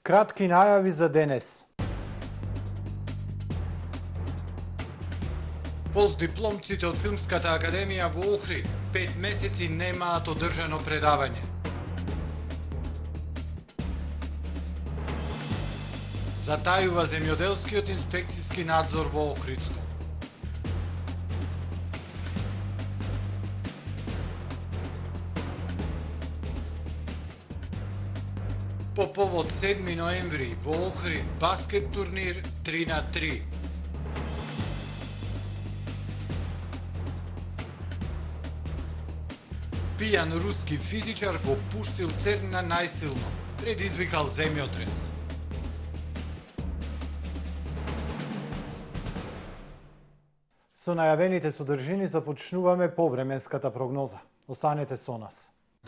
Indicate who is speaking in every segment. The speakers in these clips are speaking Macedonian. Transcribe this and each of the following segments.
Speaker 1: Кратки најави за денес.
Speaker 2: Постдипломците од Филмската академија во Охрид 5 месеци немаат одржано предавање. Затајува земјоделскиот инспекцијски надзор во Охридско. По повод 7 ноември во Охрид баскет турнир 3-3. Пијан руски физичар го пуштил церна најсилно, предизвикал земјотрес.
Speaker 1: Со најавените содржини започнуваме повременската прогноза. Останете со нас.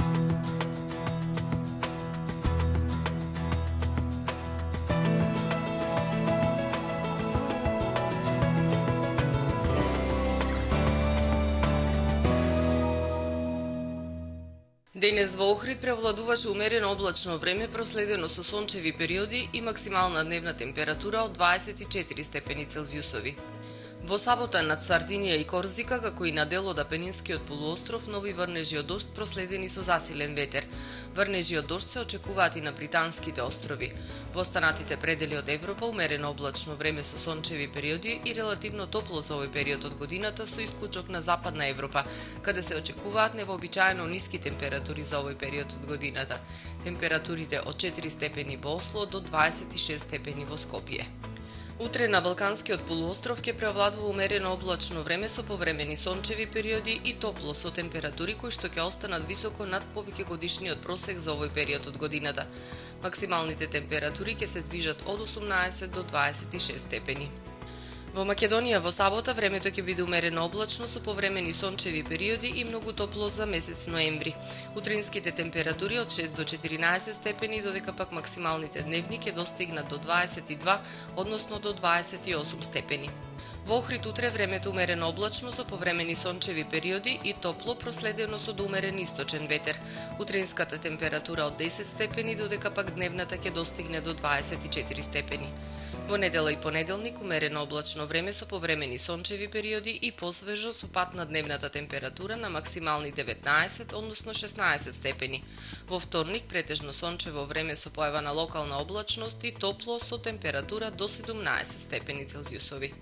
Speaker 3: Денес во Охрид превладуваше умерено облачно време, проследено со сончеви периоди и максимална дневна температура од 24 степени Целзиусови. Во сабота над Сардинија и Корзика, како и на дел од Апенинскиот полуостров, нови врнежи од дожд проследени со засилен ветер. Врнежи од дожд се очекуваат и на Британските острови. Во останатите предели од Европа умерено облачно време со сончеви периоди и релативно топло за овој период од годината, со исклучок на Западна Европа, каде се очекуваат невообичаено ниски температури за овој период од годината. Температурите од 4 степени во Осло до 26 степени во Скопје. Утре на Балканскиот полуостров ќе преовладува умерено облачно време со повремени сончеви периоди и топло со температури кои што ќе останат високо над повеќегодишниот просек за овој период од годината. Максималните температури ќе се движат од 18 до 26 степени. Во Македонија во сабота времето ќе биде умерено облачно со повремени сончеви периоди и многу топло за месец ноември. Утринските температури од 6 до 14 степени, додека пак максималните дневни ќе достигнат до 22, односно до 28 степени. Во Охрид утре времето умерено облачно со повремени сончеви периоди и топло, проследено со умерен источен ветер. Утринската температура од 10 степени, додека пак дневната ќе достигне до 24 степени. Во недела и понеделник умерено облачно време со повремени сончеви периоди и посвежо со пат на дневната температура на максимални 19, односно 16 степени. Во вторник претежно сончево време со појава на локална облачност и топло со температура до 17 степени Целзиусови.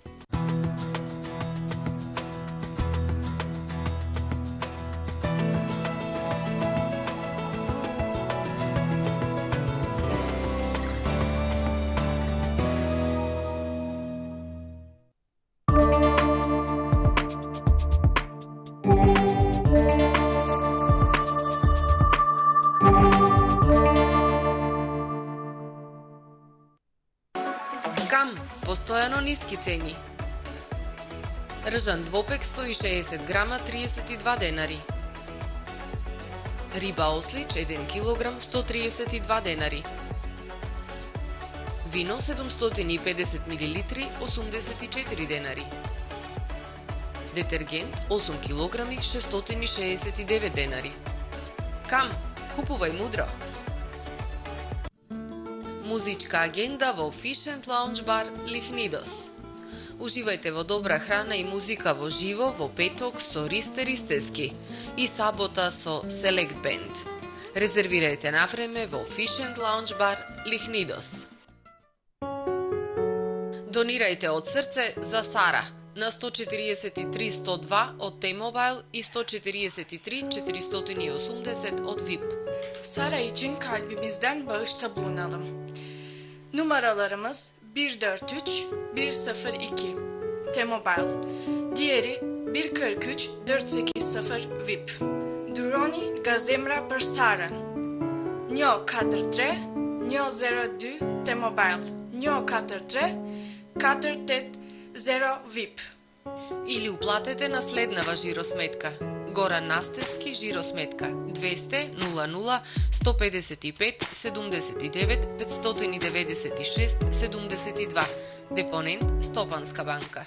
Speaker 3: Кам, постојано ниски цени. Ржан двопек 160 грама 32 денари. Риба ослич 1 килограм 132 денари. Вино 750 милилитри 84 денари. Детергент 8 килограми 669 денари. Кам, купувај мудро. Музичка агенда во Fish and Lounge Bar Лихнидос. Уживајте во добра храна и музика во живо во петок со Ристе Ристески и сабота со Select Band. Резервирајте на време во Fish and Lounge Bar Лихнидос. Донирајте од срце за Сара на 143 102 од T-Mobile и 143 480 од VIP.
Speaker 4: Sara için kalbimizden bağışta bulunalım. Numaralarımız 143 102 T-Mobile. Diğeri 143 480 VIP. Droni Gazemra për Sara. Njo 43 102 T-Mobile. Njo 43 480 VIP.
Speaker 3: Или уплатете на следнава жиросметка. Горан Настевски, жиросметка 200 00 155 79 596 72. Депонент Стопанска банка.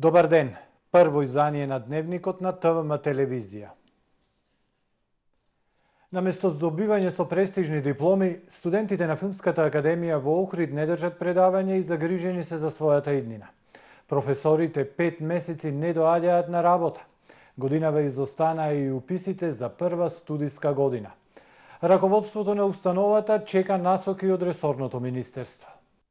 Speaker 1: Добар ден. Прво издание на Дневникот на ТВМ телевизија. Наместо здобивање со престижни дипломи, студентите на Филмската академија во Охрид не држат предавање и загрижени се за својата иднина. Професорите 5 месеци не доаѓаат на работа. Годинава изостанаа и уписите за прва студиска година. Раководството на установата чека насоки од ресорното министерство.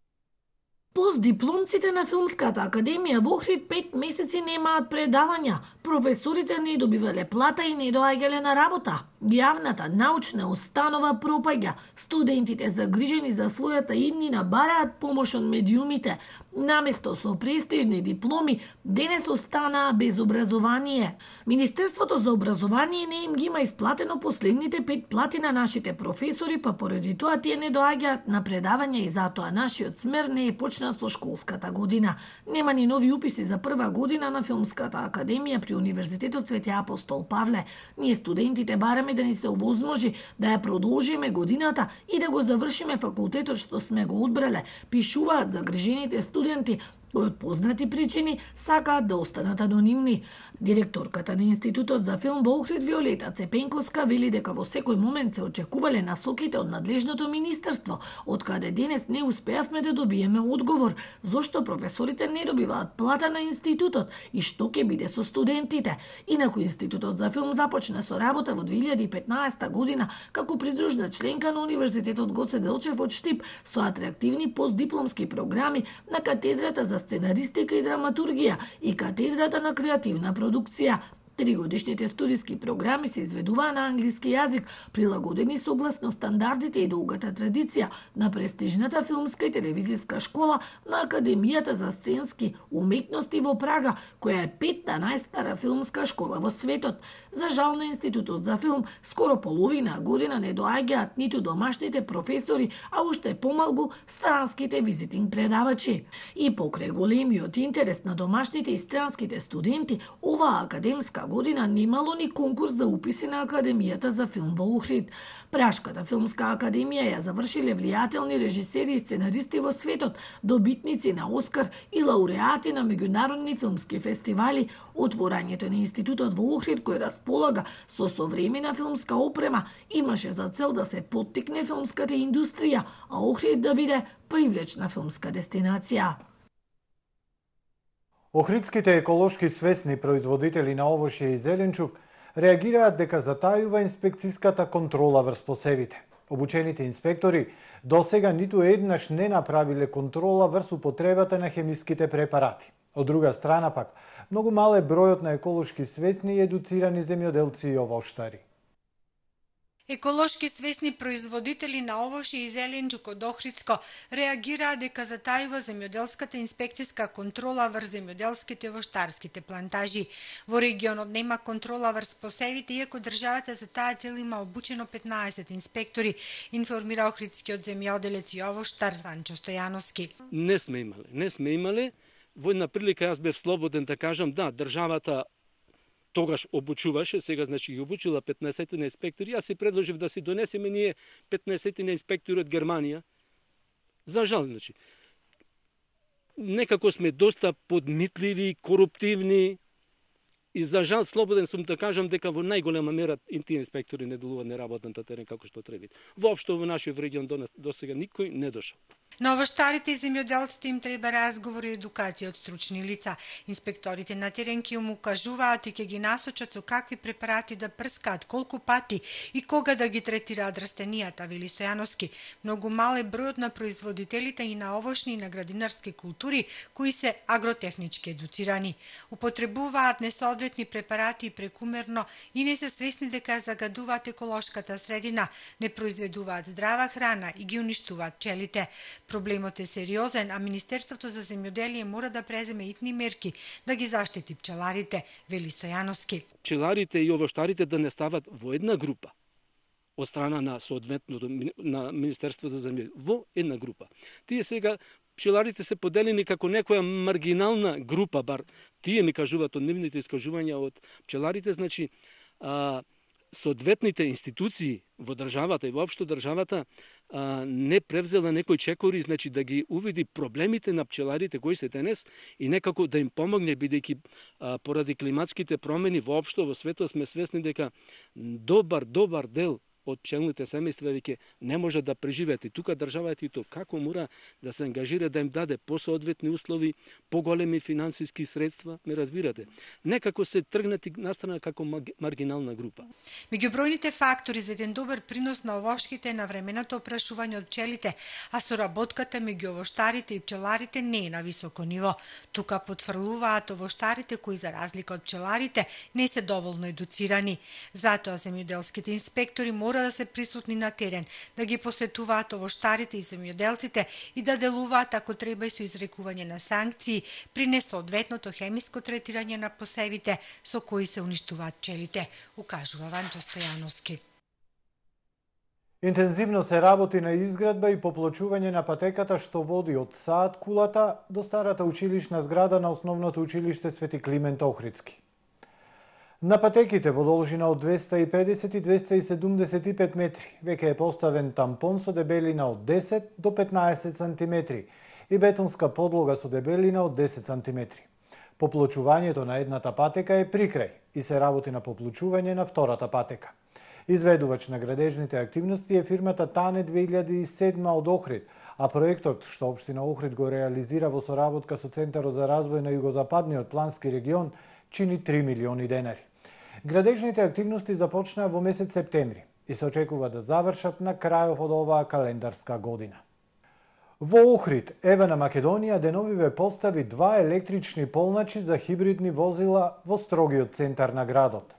Speaker 5: Постдипломците на Филмската академија во Охрид 5 месеци немаат предавања. Професорите не добивале плата и не доаѓале на работа. Јавната научна установа пропаѓа. Студентите загрижени за својата иднина бараат помош од медиумите. Наместо со престижни дипломи, денес останаа без образование. Министерството за образование не им ги има исплатено последните 5 плати на нашите професори, па поради тоа тие не доаѓаат на предавања и затоа нашиот смер не е почнат со школската година. Нема ни нови уписи за прва година на Филмската академија при Универзитетот Свети Апостол Павле. Ние студентите бараме да ни се овозможи да ја продолжиме годината и да го завршиме факултетот што сме го одбрале, пишуваат загрижените студенти кои од познати причини сакаат да останат анонимни. Директорката на Институтот за филм во Охрид Виолета Цепенковска вели дека во секој момент се очекувале насоките од надлежното министерство, од каде денес не успеавме да добиеме одговор зошто професорите не добиваат плата на институтот и што ќе биде со студентите. Инаку Институтот за филм започна со работа во 2015 година како придружна членка на Универзитетот Гоце Делчев од Штип со атрактивни постдипломски програми на катедрата за сценаристика и драматургија и катедрата на креативна продукција. Тригодишните студиски програми се изведуваа на англиски јазик, прилагодени согласно стандардите и долгата традиција на престижната филмска и телевизиска школа на Академијата за сценски уметности во Прага, која е 5-та најстара филмска школа во светот. За жал на Институтот за филм, скоро половина година не доаѓаат ниту домашните професори, а уште помалку странските визитинг предавачи. И покрај големиот интерес на домашните и странските студенти, оваа академска година немало ни конкурс за уписи на Академијата за филм во Охрид. Прашката филмска академија ја завршиле влијателни режисери и сценаристи во светот, добитници на Оскар и лауреати на меѓународни филмски фестивали. Отворањето на Институтот во Охрид, кој располага со современа филмска опрема, имаше за цел да се поттикне филмската индустрија, а Охрид да биде привлечна филмска дестинација.
Speaker 1: Охридските еколошки свесни производители на овошје и зеленчук реагираат дека затајува инспекциската контрола врз посевите. Обучените инспектори досега ниту еднаш не направиле контрола врз употребата на хемиските препарати. Од друга страна пак, многу мал е бројот на еколошки свесни и едуцирани земјоделци и овоштари.
Speaker 6: Еколошки свесни производители на овошје и зеленчук од Охридско реагираат дека затајува земјоделската инспекциска контрола врз земјоделските и овоштарските плантажи. Во регионот нема контрола врз посевите, иако државата за таа цел има обучено 15 инспектори, информира охридскиот земјоделец и овоштар Ванчо Стојановски.
Speaker 7: Не сме имале. Во една прилика јас бев слободен да кажам, да, државата тогаш обучуваше, сега значи ги обучила 15 на инспектори. Јас си предложив да си донесеме ние 15 на инспектори од Германија. За жал, значи, некако сме доста подмитливи, коруптивни и за жал слободен сум да кажам дека во најголема мера тие инспектори не делуваат, не работат на терен како што треба. Воопшто во нашиот регион до сега никој не дошол.
Speaker 6: На овоштарите и земјоделците им треба разговор и едукација од стручни лица. Инспекторите на терен ќе им укажуваат и ќе ги насочат со какви препарати да прскаат, колку пати и кога да ги третираат растенијата, вели Стојановски. Многу мал е бројот на производителите и на овошни и на градинарски култури кои се агротехнички едуцирани. Употребуваат несоодветни препарати и прекумерно и не се свесни дека загадуваат еколошката средина, не произведуваат здрава храна и ги уништуваат пчелите. Проблемот е сериозен, а Министерството за земјоделие мора да преземе итни мерки да ги заштити пчеларите, вели Стојановски.
Speaker 7: Пчеларите и овоштарите да не стават во една група од страна на соодветното на Министерството за земјоделие, во една група. Тие сега пчеларите се поделени како некоја маргинална група, бар тие ми кажуваат од нивните искажувања од пчеларите, значи соодветните институции во државата и воопшто државата не превзела некои чекори, значи да ги увиди проблемите на пчеларите кои се денес и некако да им помогне, бидејќи поради климатските промени воопшто во светот сме свесни дека добар дел од пчелните семејства веќе не може да преживеат. И тука државата и то како мора да се ангажира да им даде посоодветни услови, поголеми финансиски средства, ме разбирате. Некако се тргнати настрана како маргинална група.
Speaker 6: Меѓу бројните фактори за еден добар принос на овошките е навременото опрашување од пчелите, а соработката меѓу овоштарите и пчеларите не е на високо ниво. Тука потврлуваат овоштарите кои за разлика од пчеларите не се доволно едуцирани. Затоа земјоделските инспектори мора да се присутни на терен, да ги посетуваат овоштарите и земјоделците и да делуваат ако треба и со изрекување на санкции при несоодветното хемиско третирање на посевите со кои се уништуваат пчелите, укажува Ванчо Стојановски.
Speaker 1: Интензивно се работи на изградба и поплочување на патеката што води од Саат Кулата до старата училишна зграда на основното училиште Свети Климент Охридски. На патеките во должина од 250 и 275 метри веќе е поставен тампон со дебелина од 10 до 15 сантиметри и бетонска подлога со дебелина од 10 сантиметри. Поплочувањето на едната патека е прикрај и се работи на поплочување на втората патека. Изведувач на градежните активности е фирмата Тане 2007 од Охрид, а проектот што општина Охрид го реализира во соработка со Центарот за развој на југозападниот плански регион чини 3 милиони денари. Градежните активности започнаа во месец септември и се очекува да завршат на крајот од оваа календарска година. Во Охрид, Евена Македонија деновиве постави 2 електрични полначи за хибридни возила во строгиот центар на градот.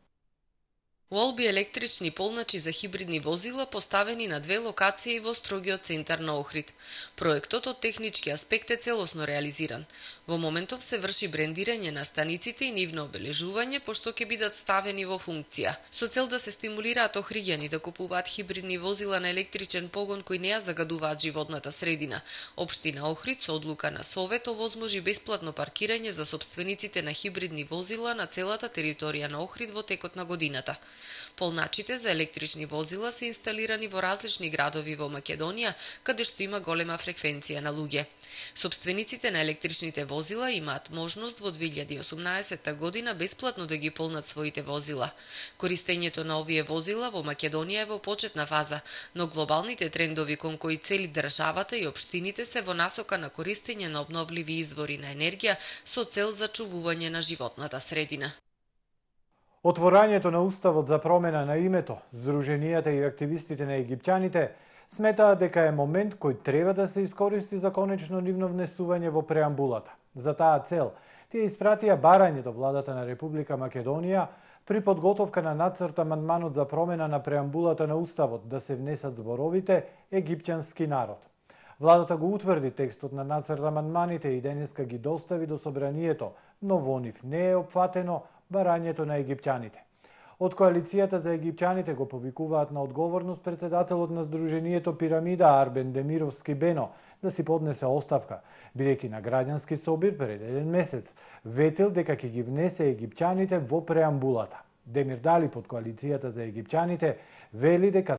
Speaker 3: Уолби електрични полначи за хибридни возила поставени на 2 локации во строгиот центар на Охрид. Проектот од технички аспект е целосно реализиран. Во моментов се врши брендирање на станиците и нивно обележување, пошто ќе бидат ставени во функција. Со цел да се стимулираат охриѓани да купуваат хибридни возила на електричен погон кои не ја загадуваат животната средина, општина Охрид со одлука на Совет овозможи бесплатно паркирање за сопствениците на хибридни возила на целата територија на Охрид во текот на годината. Полначите за електрични возила се инсталирани во различни градови во Македонија, каде што има голема фреквенција на луѓе. Сопствениците на електричните возила имаат можност во 2018 година бесплатно да ги полнат своите возила. Користењето на овие возила во Македонија е во почетна фаза, но глобалните трендови кон кои цели државата и општините се во насока на користење на обновливи извори на енергија со цел зачувување на животната средина.
Speaker 1: Отворањето на Уставот за промена на името, Сдруженијата и активистите на египтјаните сметаат дека е момент кој треба да се искористи за конечно нивно внесување во преамбулата. За таа цел, тие испратија барање до владата на Република Македонија при подготовка на нацрт амандманот за промена на преамбулата на Уставот да се внесат зборовите египтјански народ. Владата го утврди текстот на нацрт амандманите и денеска ги достави до собранието, но во нив не е опфатено барањето на египтјаните. Од коалицијата за египтјаните го повикуваат на одговорност председателот на Сдруженијето Пирамида Арбен Демировски Бено да си поднесе оставка, бидејќи на граѓански собир пред еден месец ветил дека ќе ги внесе египтјаните во преамбулата. Демир Дали под коалицијата за египтјаните вели дека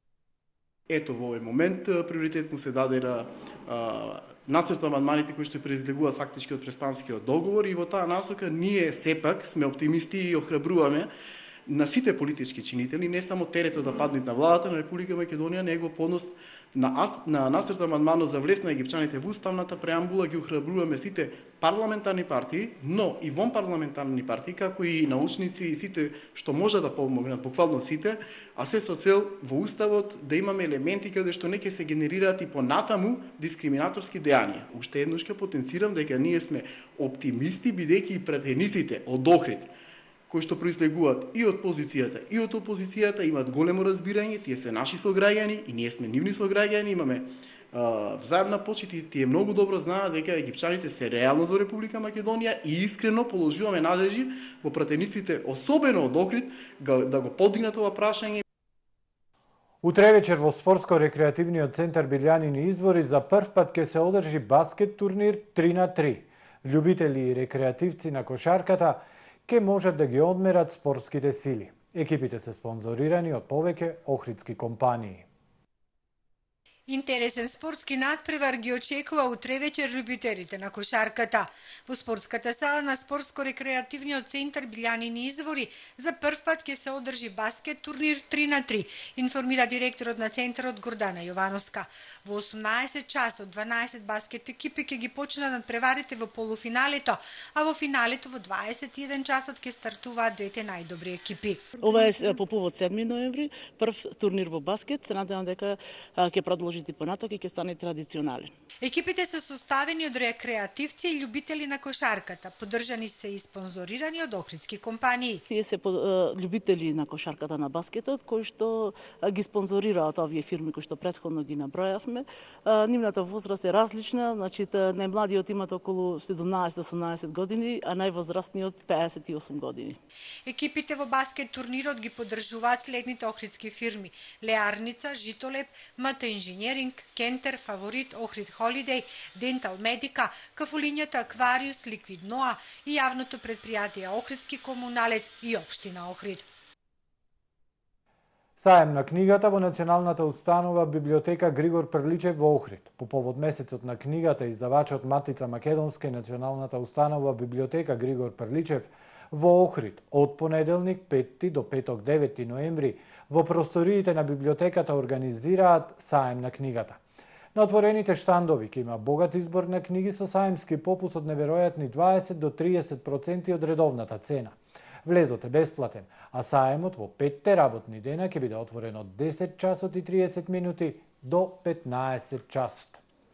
Speaker 8: ето во овој момент приоритет му се даде на нацрт амандманите кои што произлегуваат фактички од Преспанскиот договор и во таа насока ние сепак сме оптимисти и охрабруваме на сите политички чинители, не само теретот да падне на владата на Република Македонија, него поднос на нацрт амандманот за влез на египтјаните во уставната преамбула ги охрабруваме сите парламентарни партии, но и вонпарламентарни партии, како и научници и сите што може да помогнат, буквално сите, а се со цел во уставот да имаме елементи каде што не ќе се генерираат и понатаму дискриминаторски дејанија. Уште еднаш ќе потенцирам дека ние сме оптимисти бидејќи и претениците од Охрид кои што произлегуваат и од позицијата и од опозицијата имаат големо разбирање, тие се наши сограѓани и ние сме нивни сограѓани, имаме взаемна почит и тие многу добро знаат дека египтчаните се реално за Република Македонија и искрено положуваме надежи во пратениците, особено од Охрид, да го подигнат ова прашање.
Speaker 1: Утре вечер во спортско-рекреативниот центар Билјанини извори за прв пат ќе се одржи баскет турнир 3-3. Љубители и рекреативци на кошарката ќе можат да ги одмерат спортските сили. Екипите се спонзорирани од повеќе охридски компании.
Speaker 6: Интересен спортски надпревар ги очекува утре вечер љубителите на кошарката. Во спортската сала на спортско-рекреативниот центар Билјанини извори за прв пат ќе се одржи баскет турнир 3-3, информира директорот на центарот Гордана Јовановска. Во 18 часот 12 баскет екипи ќе ги почнат надпреварите во полуфиналето, а во финалето во 21 часот ќе стартуваат двете најдобри екипи.
Speaker 9: Ова е по повод 7 ноември, прв турнир во баскет, се надевам дека ќе продолжи и понатак и ќе стане традиционален.
Speaker 6: Екипите се составени од рекреативци и љубители на кошарката, поддржани се и спонзорирани од охридски компании.
Speaker 9: Тие се љубители на кошарката на баскетот, кои што ги спонзорираат овие фирми кои што претходно ги набројавме. Нивната возраст е различна, значи најмладиот имат околу 17-18 години, а највозрастниот 58 години.
Speaker 6: Екипите во баскет турнирот ги поддржуваат следните охридски фирми: Леарница, Житолеп, МТ Инженеринг, Кентер, Фаворит, Охрид Холидеј, Дентал Медика, кафулињата Аквариус, Ликвид Ноа и јавното предпријатие Охридски комуналец и општина Охрид.
Speaker 1: Саем на книгата во Националната установа Библиотека Григор Прличев во Охрид. По повод месецот на книгата, издавачот Матица Македонска и Националната установа Библиотека Григор Прличев во Охрид од понеделник 5 до петок 9 ноември во просториите на библиотеката организираат саем на книгата. На отворените штандови ќе има богат избор на книги со саемски попус од неверојатни 20 до 30% од редовната цена. Влезот е бесплатен, а саемот во 5 работни дена ќе биде отворен од 10 часот и 30 минути до 15 часот.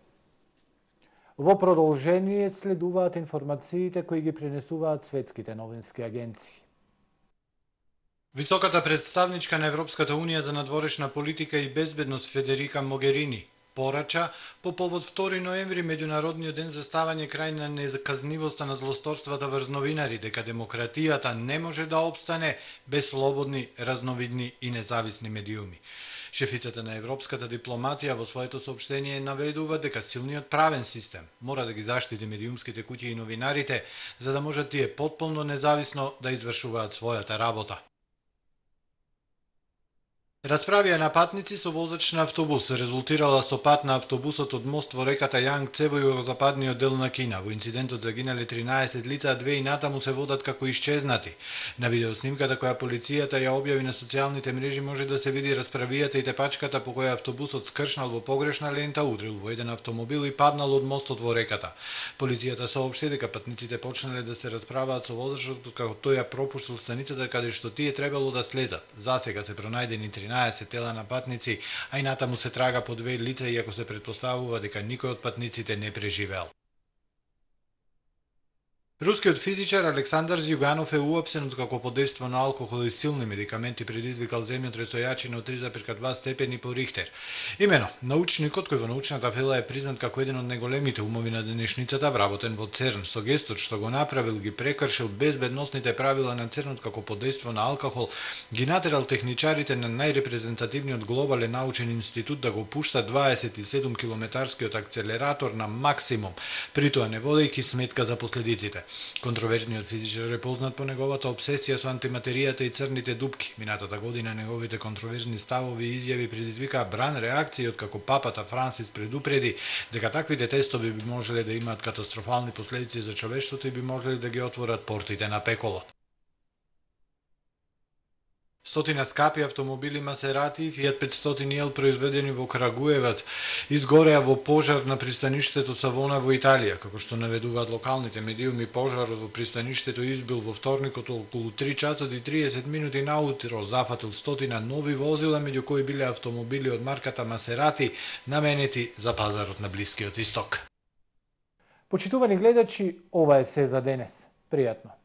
Speaker 1: Во продолжение следуваат информациите кои ги пренесуваат светските новински агенции.
Speaker 2: Високата представничка на Европската Унија за надворешна политика и безбедност Федерика Могерини порача по повод 2 ноември Меѓународниот ден за ставање крај на неказнивоста на злосторствата врз новинари, дека демократијата не може да опстане без слободни, разновидни и независни медиуми. Шефицата на европската дипломатија во своето соопштение наведува дека силниот правен систем мора да ги заштити медиумските куќи и новинарите, за да можат тие потполно независно да извршуваат својата работа. Расправија на патници со возач на автобус резултирала со пат на автобусот од мост во реката Јангце во југозападниот дел на Кина. Во инцидентот загинале 13 лица, а 2 и натаму се водат како исчезнати. На видеоснимката која полицијата ја објави на социјалните мрежи може да се види расправијата и тепачката по која автобусот скршнал во погрешна лента, удрил во еден автомобил и паднал од мостот во реката. Полицијата соопшти дека патниците почнале да се расправаат со возачот како тој ја пропуштил станицата каде што тие требало да слезат. Засега се пронајдени 13 тела на патници, а и натаму се трага по 2 лица, иако се претпоставува дека никој од патниците не преживел. Рускиот физичар Александар Зјуганов е уапсен како под дејство на алкохол и силни медикаменти предизвикал земјотрес со јачина од 3,2 степени по Рихтер. Имено, научникот кој во научната фела е признат како еден од најголемите умови на денешницата, вработен во ЦЕРН, со гестот што го направил ги прекршил безбедносните правила на ЦЕРНот како под дејство на алкохол, ги натерал техничарите на најрепрезентативниот глобален научен институт да го пушта 27 километарскиот акцелератор на максимум, при тоа не водејќи сметка за последиците. Контроверзниот физичар е познат по неговата обсесија со антиматеријата и црните дупки. Минатата година неговите контроверзни ставови и изјави предизвикаа бран реакции, откако папата Франсис предупреди дека таквите тестови би можеле да имаат катастрофални последици за човештвото и би можеле да ги отворат портите на пеколот. Стотина скапи автомобили Масерати и Фијат 500L произведени во Крагуевац изгореа во пожар на пристаништето Савона во Италија. Како што наведуваат локалните медиуми, пожарот во пристаништето избил во вторникот околу 3 часот и 30 минути наутро, зафатил стотина нови возила, меѓу кои биле автомобили од марката Масерати, наменети за пазарот на Блискиот Исток.
Speaker 1: Почитувани гледачи, ова е се за денес. Пријатно.